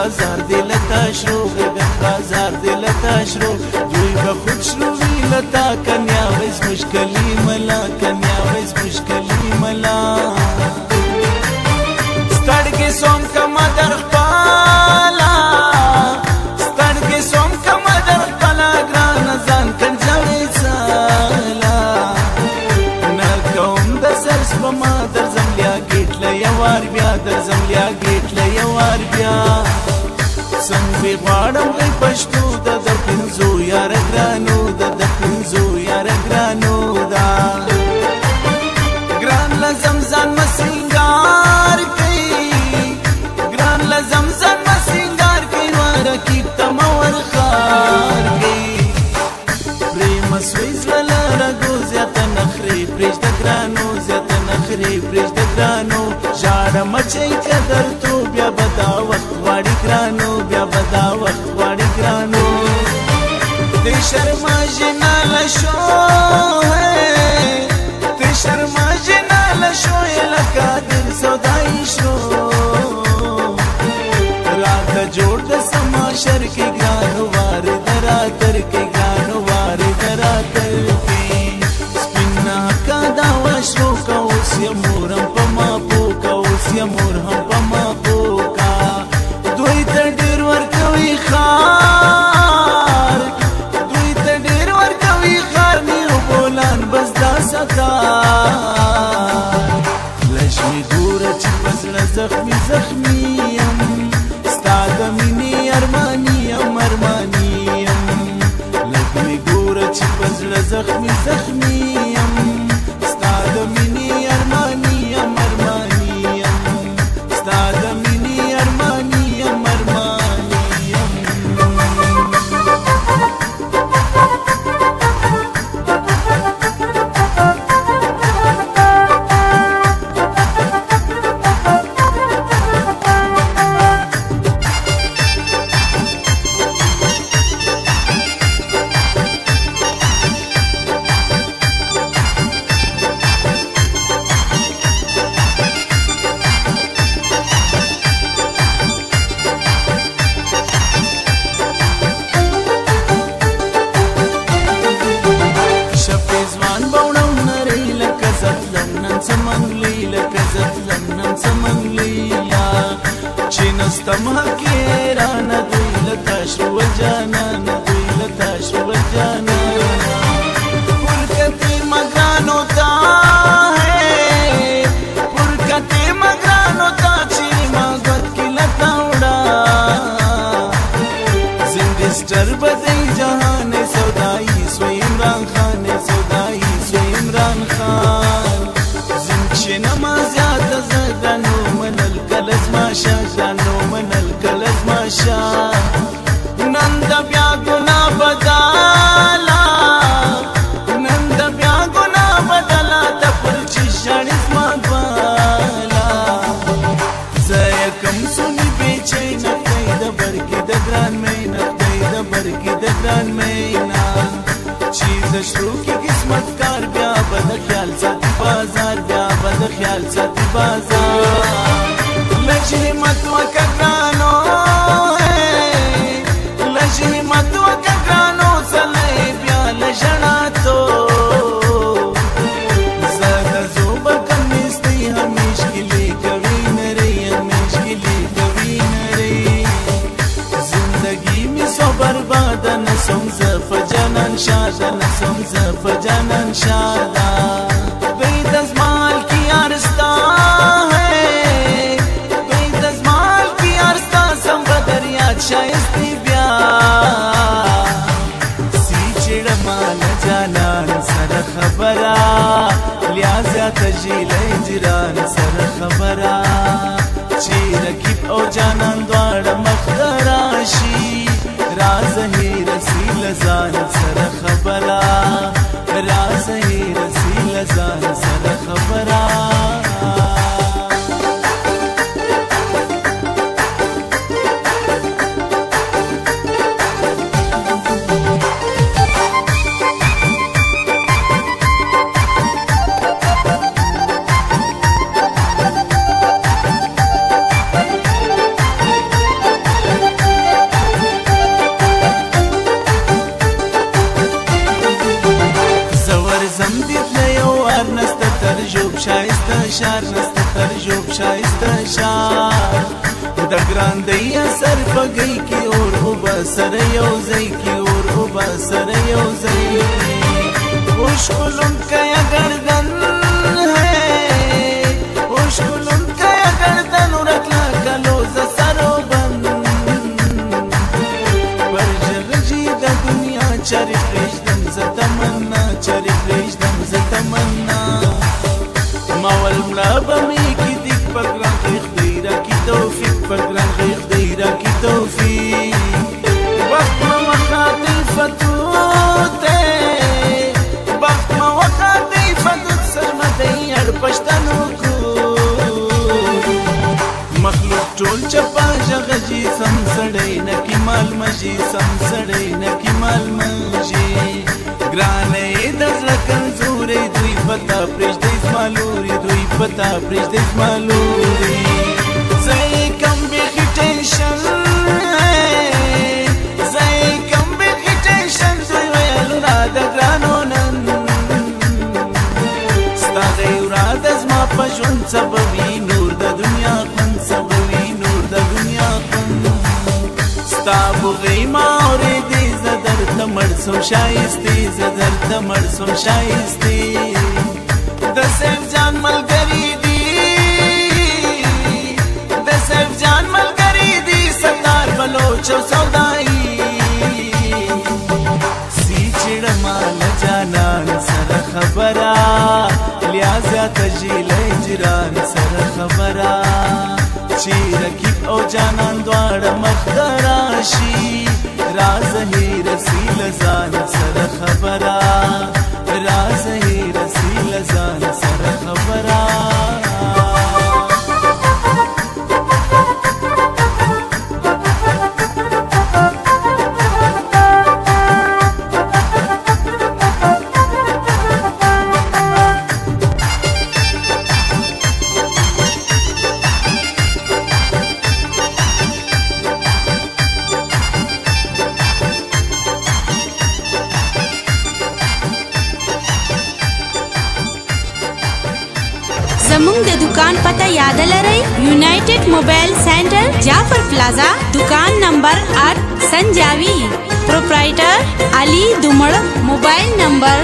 بازار دی لتا شرو غربت بازار دی لتا شرو دوی به خود شرو وی لتا کنیا ویز مشکلی ملا کنیا ویز مشکلی ملا ستړګې سوم کما در خپالا ستړګې سوم کما در خپالا ګران ځان کنځوي سالا نه کوم د سر سپما در زملیا ګیټ له یوار بیا در زملیا ګیټ له یوار بیا څنګه غواړم ای پښتو د پنځو یار ګرانو د پنځو یار ګرانو دا ګران لازم ځان مسنګار زمزم مسنگار کئی وارا کی تمور خار کئی پریم سویز للا رگو زیادہ نخری پریش دگرانو زیادہ نخری پریش دگرانو جاڑا مچائی قدر تو بیا بدا وقت واڑی گرانو بیا بدا وقت واڑی گرانو تی شرما جنا لشو ہے تی شرما جنا لشو لکا دل سودائی شو جوړ د سماشر کې ګرانو وار دراتر کې ګرانو وار دراتر کې سپینا کا دا وشو کا اوس یمورم پما پوکا اوس یمورم پما پوکا دوی ته ډیر ور کوي خار دوی ته ډیر ور کوي خار نیو بولان بس دا ستا لښمي ګور چې پزړه زخمي زخمي مینی ارمانی ام ارمانی ام لکمی گورا چی پزل زخمی زخمی ام ستاد مینی ارمانی ام ارمانی ام ستاد مینی ارمانی ام ارمانی ام نستم حکیرا ندوی لتاشرو جانا ندوی لتاشرو جانا پرکتی مگرانو تا ہے پرکتی مگرانو تا چیری ماغت کی لتاوڑا زنگستر بدئی جہان سودائی سو عمران خان سودائی سو عمران خان زنگش نمازیات زدنو منل کلز ماشا جانو منل کلز ماشا نند بیا گنا بدالا نند بیا گنا بدالا تپر چیشان اسمان بالا زیکم سنی بیچے نقدی دبر کی دگران میں نقدی دبر کی دگران میں نا چیز شروع کی قسمت کار بیا بد خیال ساتھی بازار بیا بد خیال ساتھی بازار لجنی متو کگرانو لجنی متو کگرانو سلائی بیا لجنا تو زیادہ زوبا کمیستی ہمیش کلی کبھی نری ہمیش کلی کبھی نری زندگی میں سو بربادا نسوم زف جانان شادا نسوم زف جانان شادا بید از مال کی آرستا شایستی بیا سی چڑمان جانان سر خبرا لیازیا تجیل جران سر خبرا چی رکیب او جانان دوار مخدراشی راز ہی رسیل زان سر خبرا راز ہی رسیل زان سر خبرا شار نست تر جوب شایسته شار د ګران دی اثر پګی کی اور او بسر یو زئی کی اور او بسر یو زئی خوشگلون کا گردن ہے خوشگلون کا گردن رکھلا کلوز سرو بند پر جغجی دا دنیا چاری خریشدم زتمنا چاری خریشدم زتمنا ماول ملابا می کی دیک پگران خیخ دیرا کی توفیق پگران خیخ دیرا کی توفیق وقت مواقعی فتوتے وقت مواقعی فتوت سرمدی ار پشتنو کو مخلوق ټول چپا ژغجی سم سړی نکی مال مجی سم سړی نکی مال مجی ګرانې د زړه کمزورې دوی پتا پرېږدي زمالوري دوی پتا پرېږدي زمالوري زه کم بیخي ټینشن زه کم بیخي ټینشن دوی ویلو را د ګرانو نن ستا د اراده زما په ژوند سبوي نور د دنیا خوند سبوي نور د دنیا خوند ستا بغې ما اورېدې زه درته مړ سم شایستې زه درته مړ سم شایستې د سیف جان ملګری دي د سیف جان ملګری دي ستار بلوچ او سودایي سی چړما لجانان سره خبره لیا زیاته جیله جیران سره خبره چې رقیب او جانان دواړه مخ ته راشي راز هی رسیل ځان سره خبره راز هی رسیل ځان سره خبره زمونږ د دکان پته یاد لرئ یونایټډ موبایل سینټر جعفر پلازا دکان نمبر 8 سنجاوی پروپرائټر علي دومړ موبایل نمبر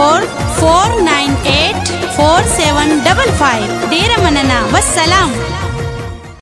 0314498475 ډیره مننه والسلام